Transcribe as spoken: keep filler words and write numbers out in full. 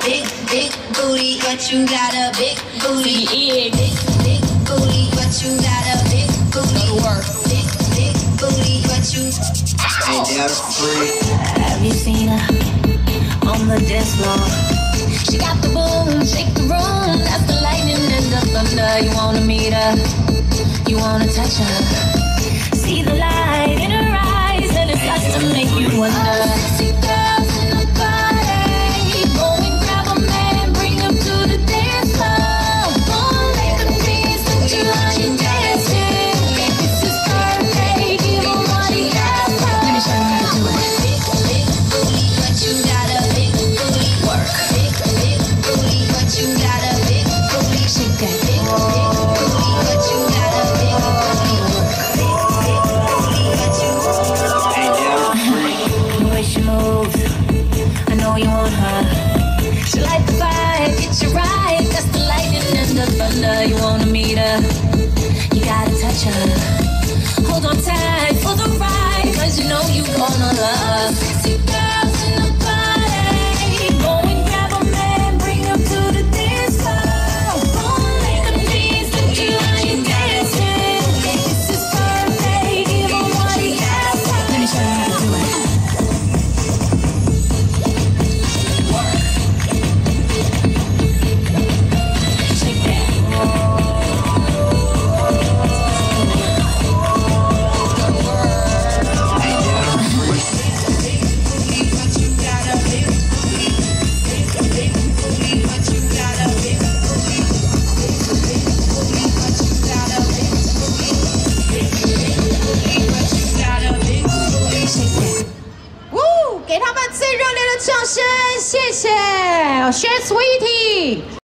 big, big booty. What you got a big booty? Big, big booty. What you got a big booty? Big, big booty. What you? Have you seen her on the dance floor? She got the boom, shake the room. That's the lightning and the thunder. You wanna meet her? You wanna touch her? See the light in her eyes, and it starts to make you wonder. Sexy girls in the party, go and grab a man, bring him to the dance floor. Go and make them dance, let you out your dancing. This is perfect, give him what he asks for. Let me show you how to do it. Big, big booty. What you got a big booty? Work. Big, big booty. What you got a big booty? Shake that. Big, big booty. What you got a big booty? Big, big booty. What you? The way she moves, I know you want her. She like the vibe, get you right. That's the lightning and the thunder. You wanna meet her? You gotta touch her. Hold on tight for the ride, 'cause you know you gonna love. Sexy girls in the party, go and grab a man, bring him to the dance floor. Go and make them dance, let you out your dancing. This is perfect, give him what he asks for. Let me show you how to do it. Woo！给他们最热烈的掌声，谢谢 ，Share Sweetie。